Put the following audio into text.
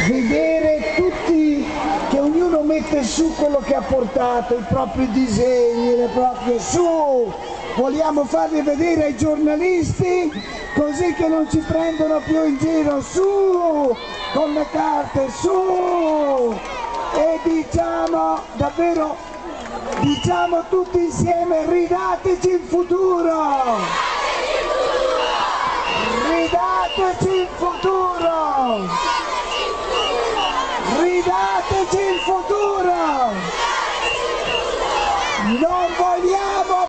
vedere tutti che ognuno mette su quello che ha portato, i propri disegni, le proprie su. Vogliamo farli vedere ai giornalisti così che non ci prendono più in giro, su con le carte, su, e diciamo davvero, diciamo tutti insieme: ridateci il futuro, ridateci il futuro, ridateci il futuro, non vogliamo